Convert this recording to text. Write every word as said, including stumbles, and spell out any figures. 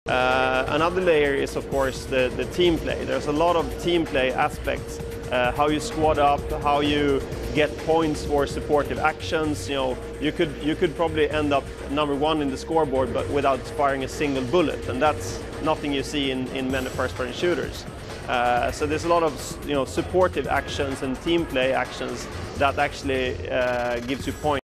Uh, another layer is, of course, the, the team play. There's a lot of team play aspects, uh, how you squad up, how you get points for supportive actions. You know, you could you could probably end up number one in the scoreboard, but without firing a single bullet, and that's nothing you see in in many first-person shooters. Uh, so there's a lot of you know supportive actions and team play actions that actually uh, gives you points.